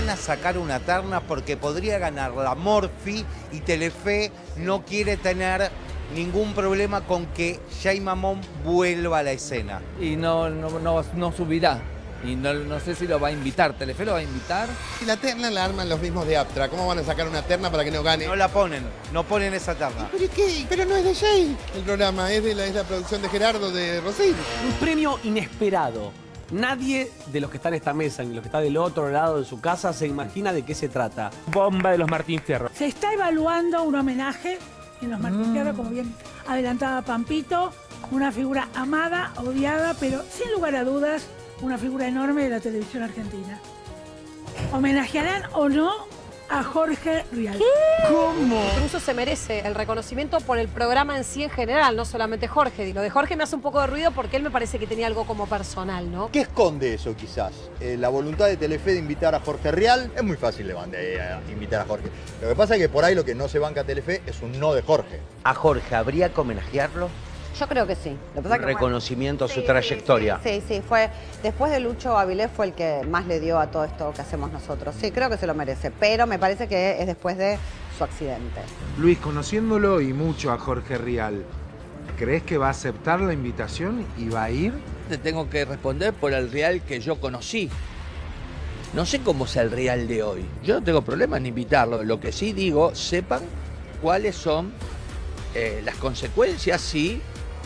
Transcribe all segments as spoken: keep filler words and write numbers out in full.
van a sacar una terna porque podría ganar la Morphy y Telefe no quiere tener ningún problema con que Jay Mamón vuelva a la escena. Y no, no, no, no subirá. Y no, no sé si lo va a invitar. ¿Telefe lo va a invitar? Y la terna la arman los mismos de Aptra. ¿Cómo van a sacar una terna para que no gane? No la ponen, no ponen esa terna. ¿Pero qué? Pero no es de Jay el programa, es de la, es la producción de Gerardo, de Rosín. Un premio inesperado. Nadie de los que están en esta mesa, ni los que están del otro lado de su casa, se imagina de qué se trata. Bomba de los Martín Fierro. Se está evaluando un homenaje en los Martín mm. Fierro, como bien adelantaba Pampito, una figura amada, odiada, pero sin lugar a dudas, una figura enorme de la televisión argentina. ¿Homenajearán o no a Jorge Rial? ¿Qué? ¿Cómo? Incluso se merece el reconocimiento por el programa en sí en general, no solamente Jorge. Lo de Jorge me hace un poco de ruido porque él me parece que tenía algo como personal, ¿no? ¿Qué esconde eso quizás? Eh, la voluntad de Telefe de invitar a Jorge Rial. Es muy fácil de eh, invitar a Jorge. Lo que pasa es que por ahí lo que no se banca Telefe es un no de Jorge. ¿A Jorge habría que homenajearlo? Yo creo que sí. Lo que pasa Un que, reconocimiento bueno, a su sí, trayectoria. Sí, sí, sí, fue después de Lucho Avilés fue el que más le dio a todo esto que hacemos nosotros. Sí, creo que se lo merece, pero me parece que es después de su accidente. Luis, conociéndolo y mucho a Jorge Rial, ¿crees que va a aceptar la invitación y va a ir? Te tengo que responder por el Rial que yo conocí. No sé cómo es el Rial de hoy. Yo no tengo problema en invitarlo. Lo que sí digo, sepan cuáles son eh, las consecuencias si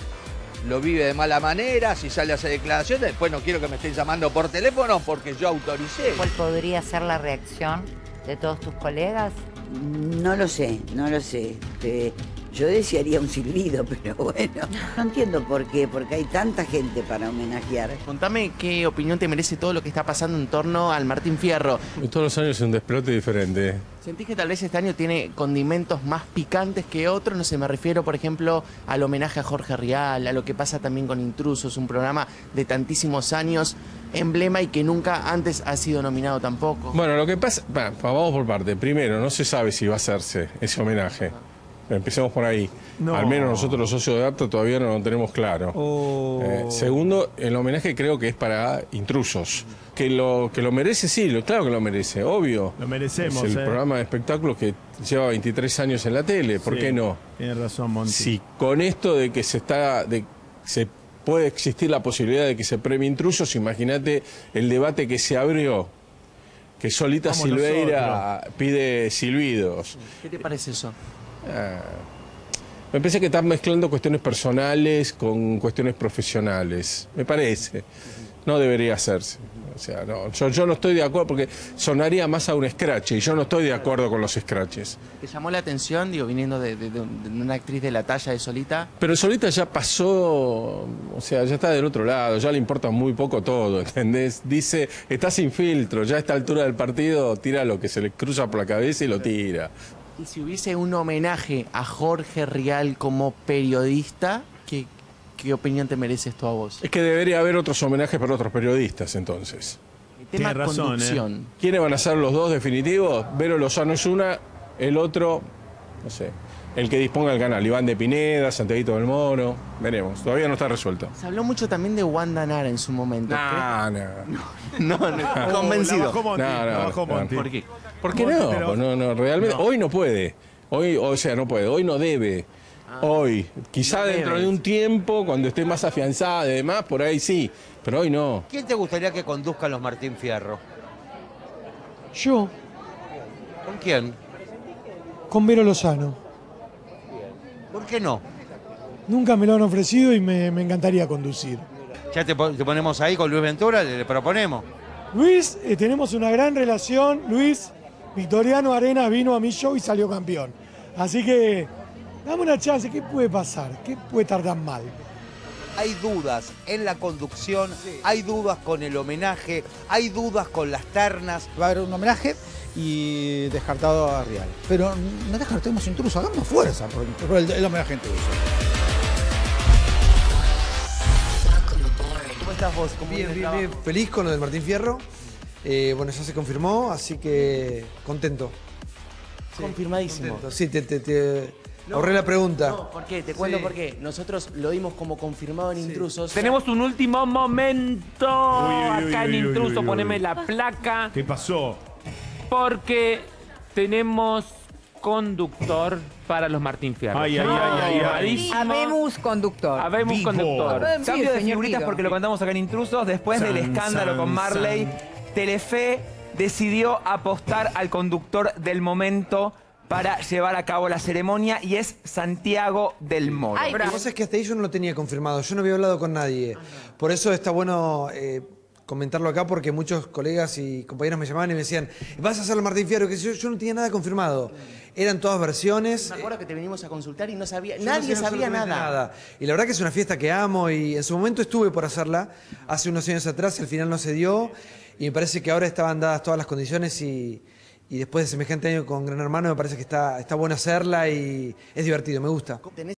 lo vive de mala manera, si sale a hacer declaraciones. Después no quiero que me estén llamando por teléfono porque yo autoricé. ¿Cuál podría ser la reacción de todos tus colegas? No lo sé, no lo sé. Eh, yo desearía un silbido, pero bueno, no entiendo por qué, porque hay tanta gente para homenajear. Contame qué opinión te merece todo lo que está pasando en torno al Martín Fierro. Todos los años es un despelote diferente. ¿Sentís que tal vez este año tiene condimentos más picantes que otros? No sé, me refiero, por ejemplo, al homenaje a Jorge Rial, a lo que pasa también con Intrusos, un programa de tantísimos años, emblema y que nunca antes ha sido nominado tampoco. Bueno, lo que pasa, bah, vamos por parte. Primero, no se sabe si va a hacerse ese homenaje. Empecemos por ahí. No. Al menos nosotros los socios de Aptra todavía no lo tenemos claro. Oh. Eh, segundo, el homenaje creo que es para Intrusos. Que lo, que lo merece, sí, lo, claro que lo merece, obvio. Lo merecemos. Es el eh. programa de espectáculos que lleva veintitrés años en la tele, ¿por sí, qué no? Tienes razón, Monti. Si con esto de que se está... De, se puede existir la posibilidad de que se premie Intrusos, imagínate el debate que se abrió. Que Solita Vamos Silveira nosotros. pide silbidos. ¿Qué te parece eso? Ah, me parece que están mezclando cuestiones personales con cuestiones profesionales. Me parece. No debería hacerse. O sea, no, yo, yo no estoy de acuerdo porque sonaría más a un scratch y yo no estoy de acuerdo con los scratches. ¿Te llamó la atención, digo, viniendo de, de, de una actriz de la talla de Solita? Pero Solita ya pasó, o sea, ya está del otro lado, ya le importa muy poco todo, ¿entendés? Dice, está sin filtro, ya a esta altura del partido tira lo que se le cruza por la cabeza y lo tira. Y si hubiese un homenaje a Jorge Rial como periodista, ¿qué, qué opinión te merece esto a vos? Es que debería haber otros homenajes para otros periodistas, entonces. El tema Tienes razón, conducción. ¿eh? ¿Quiénes van a ser los dos definitivos? Vero Lozano es una, el otro, no sé, el que disponga el canal. Iván de Pineda, Santiaguito del Moro, veremos. Todavía no está resuelto. Se habló mucho también de Wanda Nara en su momento. No, no. No, no, no. Convencido. No, no, no. ¿Por qué? ¿Por qué no? Pero... no, no, realmente. No. Hoy no puede. Hoy, o sea, no puede. Hoy no debe. Ah, hoy. Quizá no dentro debe. de un tiempo, cuando esté más afianzada y demás, por ahí sí. Pero hoy no. ¿Quién te gustaría que conduzca los Martín Fierro? Yo. ¿Con quién? Con Vero Lozano. ¿Por qué no? Nunca me lo han ofrecido y me, me encantaría conducir. Ya te, te ponemos ahí con Luis Ventura, le, le proponemos. Luis, eh, tenemos una gran relación. Luis, Victoriano Arenas vino a mi show y salió campeón. Así que, dame una chance. ¿Qué puede pasar? ¿Qué puede estar tan mal? Hay dudas en la conducción, sí. Hay dudas con el homenaje, hay dudas con las ternas. Va a haber un homenaje y descartado a Rial. Pero no descartemos Intruso, hagamos fuerza por, por el, el homenaje a Intruso. ¿Cómo estás vos? ¿Cómo bien, bien, bien. Feliz con lo del Martín Fierro. Eh, bueno, ya se confirmó, así que contento. Sí, confirmadísimo. Contento. Sí, te, te, te no, ahorré la pregunta. No, ¿por qué? Te cuento sí. por qué. Nosotros lo dimos como confirmado en sí. Intrusos. Tenemos un último momento. Uy, uy, uy, Acá uy, en uy, Intruso, uy, uy, poneme uy. la placa. ¿Qué pasó? Porque tenemos conductor para los Martín Fierro. Ay, ay, ay, ay, ay. Habemos conductor. Habemos Vivo. conductor. Sí, Cambio de señor figuritas Guido. porque lo contamos acá en Intrusos. Después del San, escándalo san, con Marley, san. Telefe decidió apostar al conductor del momento para llevar a cabo la ceremonia y es Santiago del Moro. Lo que pasa es que hasta ahí yo no lo tenía confirmado, yo no había hablado con nadie. Por eso está bueno eh, comentarlo acá porque muchos colegas y compañeros me llamaban y me decían, vas a hacer el Martín Fierro, que yo, yo no tenía nada confirmado. Eran todas versiones. Me acuerdo que te venimos a consultar y no sabía, Yo no nadie sé sabía absolutamente nada. Y la verdad que es una fiesta que amo y en su momento estuve por hacerla hace unos años atrás y al final no se dio. Y me parece que ahora estaban dadas todas las condiciones y, y después de semejante año con Gran Hermano me parece que está, está bueno hacerla y es divertido, me gusta.